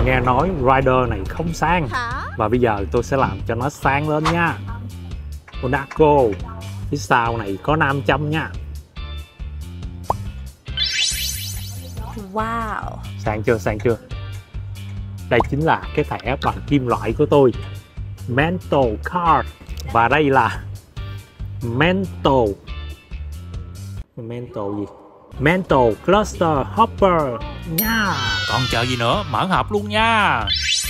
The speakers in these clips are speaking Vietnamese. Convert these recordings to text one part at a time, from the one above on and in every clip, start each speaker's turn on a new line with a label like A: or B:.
A: nghe nói Rider này không sang.
B: Hả?
A: Và bây giờ tôi sẽ làm cho nó sang lên nha. Monaco. Phía sau này có 500 nha.
B: Wow.
A: Sang chưa, sang chưa? Đây chính là cái thẻ bằng kim loại của tôi, Mental Card. Và đây là Mental gì? Mental Cluster Hopper nha.
C: Còn chờ gì nữa, mở hộp luôn nha.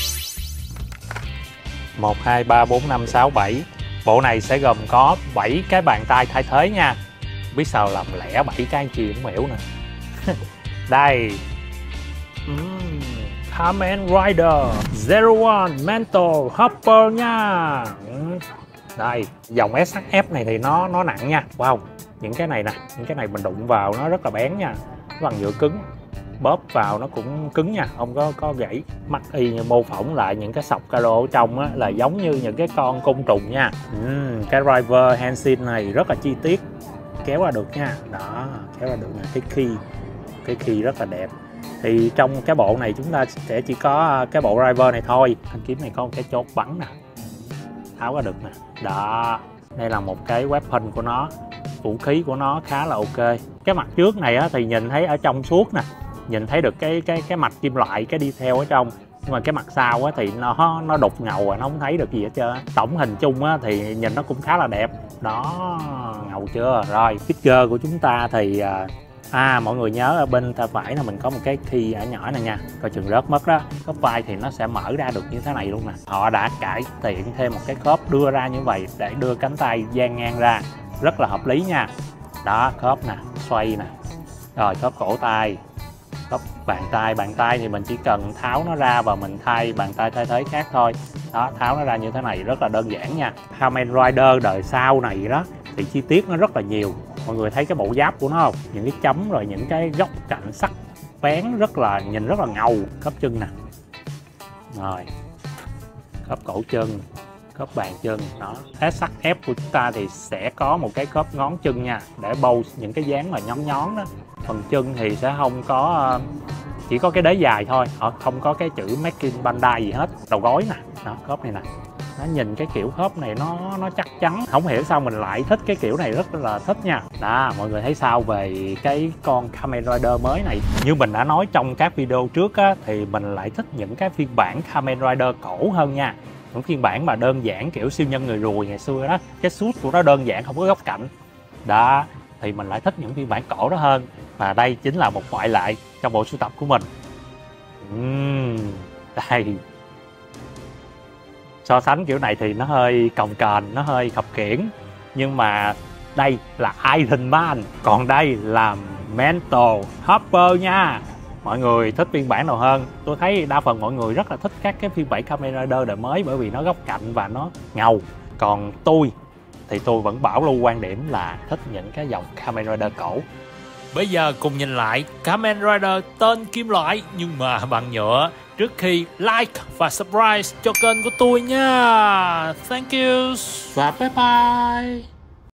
A: 1, 2, 3, 4, 5, 6, 7. Bộ này sẽ gồm có 7 cái bàn tay thay thế nha. Biết sao làm lẻ 7 cái anh chị cũng hiểu nè. Đây, Kamen Rider Zero One Mental Hopper nha. Đây, dòng SHF này thì nó nặng nha. Wow, những cái này nè, những cái này mình đụng vào nó rất là bén nha. Nó bằng nhựa cứng, bóp vào nó cũng cứng nha, không có gãy. Mắt y như mô phỏng lại những cái sọc caro ở trong á, là giống như những cái con côn trùng nha. Cái driver handsin này rất là chi tiết, kéo ra được nha. Đó, kéo ra được nè, cái key rất là đẹp. Thì trong cái bộ này chúng ta sẽ chỉ có cái bộ driver này thôi. Thanh kiếm này có một cái chốt bắn nè, tháo ra được nè. Đó, đây là một cái weapon của nó, vũ khí của nó khá là ok. Cái mặt trước này á, thì nhìn thấy ở trong suốt nè, nhìn thấy được cái mặt kim loại, cái detail ở trong. Nhưng mà cái mặt sau á, thì nó đục ngầu rồi, nó không thấy được gì hết trơn. Tổng hình chung á, thì nhìn nó cũng khá là đẹp. Đó, ngầu chưa? Rồi, figure của chúng ta thì mọi người nhớ ở bên tay phải là mình có một cái key ở nhỏ này nha, coi chừng rớt mất đó. Khớp vai thì nó sẽ mở ra được như thế này luôn nè. Họ đã cải thiện thêm một cái khớp đưa ra như vậy để đưa cánh tay dang ngang ra, rất là hợp lý nha. Đó, khớp nè, xoay nè. Rồi khớp cổ tay, khớp bàn tay thì mình chỉ cần tháo nó ra và mình thay bàn tay thay thế khác thôi. Đó, tháo nó ra như thế này rất là đơn giản nha. Kamen Rider đời sau này đó thì chi tiết nó rất là nhiều. Mọi người thấy cái bộ giáp của nó không? Những cái chấm rồi những cái góc cạnh sắc bén nhìn rất là ngầu. Khớp chân nè. Rồi. Khớp cổ chân, khớp bàn chân đó. SHF của chúng ta thì sẽ có một cái khớp ngón chân nha, để bâu những cái dáng mà nhón đó. Phần chân thì sẽ không có, chỉ có cái đế dài thôi, họ không có cái chữ Made in Bandai gì hết. Đầu gối nè, đó, khớp này nè. Nó nhìn cái kiểu khớp này nó chắc chắn, không hiểu sao mình lại thích cái kiểu này, rất là thích nha. Đó, mọi người thấy sao về cái con Kamen Rider mới này? Như mình đã nói trong các video trước á, thì mình lại thích những cái phiên bản Kamen Rider cổ hơn nha. Những phiên bản mà đơn giản kiểu siêu nhân người ruồi ngày xưa đó, cái suit của nó đơn giản không có góc cạnh đó, thì mình lại thích những phiên bản cổ đó hơn. Và đây chính là một ngoại lệ trong bộ sưu tập của mình. Đây, so sánh kiểu này thì nó hơi cồng kềnh, nó hơi khập khiễng, nhưng mà đây là Iron Man, còn đây là Mental Hopper nha. Mọi người thích phiên bản nào hơn? Tôi thấy đa phần mọi người rất là thích các cái phiên bản Kamen Rider đời mới, bởi vì nó góc cạnh và nó ngầu. Còn tôi thì tôi vẫn bảo lưu quan điểm là thích những cái dòng Kamen Rider cổ.
C: Bây giờ cùng nhìn lại Kamen Rider tên kim loại nhưng mà bằng nhựa, trước khi like và subscribe cho kênh của tôi nha. Thank you và bye bye.